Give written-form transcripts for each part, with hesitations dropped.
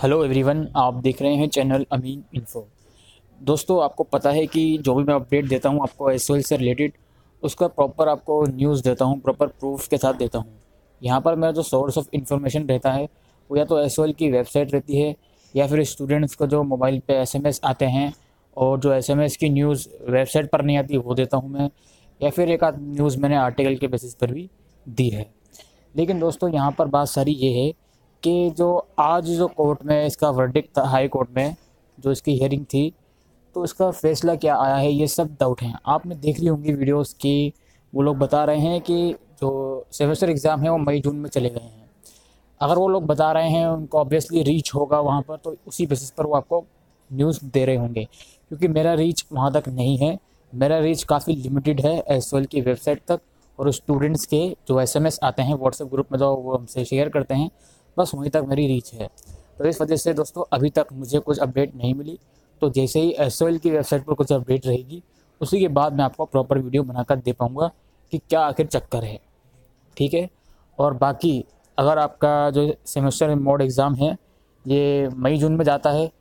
Hello everyone, आप देख रहे हैं चैनल अमीन इन्फो। दोस्तों, आपको पता है कि जो भी मैं अपडेट देता हूं आपको एसओएल से रिलेटेड, उसका प्रॉपर आपको न्यूज़ देता हूं, प्रॉपर प्रूफ के साथ देता हूं। यहां पर मेरा जो सोर्स ऑफ इंफॉर्मेशन रहता है वो या तो एसओएल की वेबसाइट रहती है, या फिर स्टूडेंट्स को जो मोबाइल पे एसएमएस आते हैं और जो एसएमएस की न्यूज़ वेबसाइट पर नहीं आती वो देता हूँ मैं, या फिर एक आध न्यूज़ मैंने आर्टिकल के बेसिस पर भी दी है। लेकिन दोस्तों, यहाँ पर बात सारी ये है कि जो आज जो कोर्ट में इसका वर्डिक्ट था, हाई कोर्ट में जो इसकी हियरिंग थी, तो इसका फैसला क्या आया है ये सब डाउट हैं। आपने देख ली होंगी वीडियोस की, वो लोग बता रहे हैं कि जो सेमेस्टर एग्ज़ाम है वो मई जून में चले गए हैं। अगर वो लोग बता रहे हैं उनको ऑब्वियसली रीच होगा वहाँ पर, तो उसी बेसिस पर वो आपको न्यूज़ दे रहे होंगे, क्योंकि मेरा रीच वहाँ तक नहीं है। मेरा रीच काफ़ी लिमिटेड है एसओएल की वेबसाइट तक, और स्टूडेंट्स के जो एसएमएस आते हैं व्हाट्सएप ग्रुप में जो वो हमसे शेयर करते हैं, बस वहीं तक मेरी रीच है। तो इस वजह से दोस्तों अभी तक मुझे कुछ अपडेट नहीं मिली। तो जैसे ही एसओएल की वेबसाइट पर कुछ अपडेट रहेगी, उसी के बाद मैं आपको प्रॉपर वीडियो बनाकर दे पाऊँगा कि क्या आखिर चक्कर है। ठीक है। और बाकी अगर आपका जो सेमेस्टर मोड एग्ज़ाम है ये मई जून में जाता है,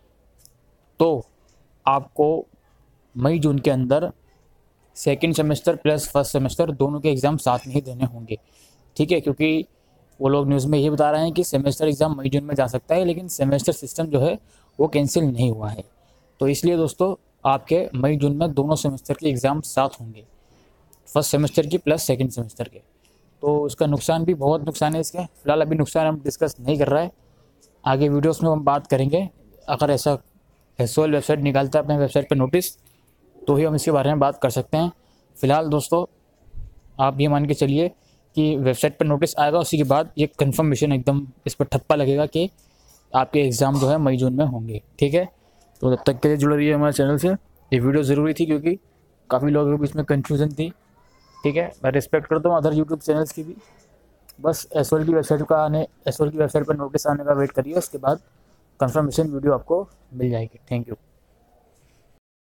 तो आपको मई जून के अंदर second semester plus first semester दोनों के एग्ज़ाम साथ में ही देने होंगे। ठीक है, क्योंकि वो लोग न्यूज़ में ये बता रहे हैं कि सेमेस्टर एग्ज़ाम मई जून में जा सकता है, लेकिन सेमेस्टर सिस्टम जो है वो कैंसिल नहीं हुआ है। तो इसलिए दोस्तों आपके मई जून में दोनों सेमेस्टर के एग्ज़ाम साथ होंगे, फर्स्ट सेमेस्टर की प्लस सेकंड सेमेस्टर के। तो इसका नुकसान भी बहुत नुकसान है इसका। फ़िलहाल अभी नुकसान हम डिस्कस नहीं कर रहा है, आगे वीडियोस में हम बात करेंगे। अगर ऐसा एसओएल वेबसाइट निकालता है अपने वेबसाइट पर नोटिस, तो ही हम इसके बारे में बात कर सकते हैं। फ़िलहाल दोस्तों आप ये मान के चलिए कि वेबसाइट पर नोटिस आएगा, उसी के बाद ये कंफर्मेशन एकदम इस पर ठप्पा लगेगा कि आपके एग्ज़ाम जो है मई जून में होंगे। ठीक है, तो तब तक के लिए जुड़े रहिए हमारे चैनल से। ये वीडियो ज़रूरी थी क्योंकि काफ़ी लोगों के बीच में कन्फ्यूज़न थी। ठीक है, मैं रिस्पेक्ट करता हूँ अदर यूट्यूब चैनल्स की भी। बस एसओएल की वेबसाइट का आने एसओएल की वेबसाइट पर नोटिस आने का वेट करिए, उसके बाद कंफर्मेशन वीडियो आपको मिल जाएगी। Thank you.